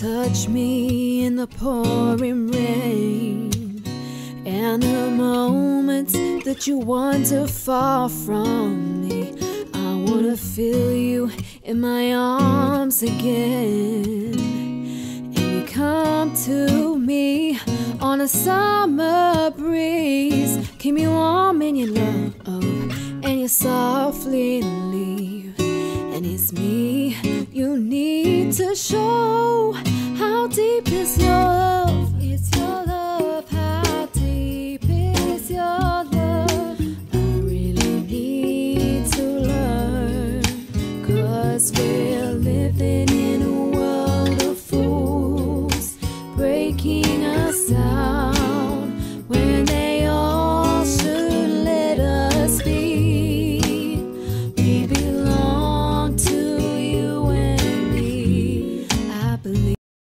touch me in the pouring rain, and the moments that you wander far from me. I wanna feel you in my arms again, and you come to me on a summer breeze, keep me warm in your love, and you softly leave. And it's me you need to show. How deep is your love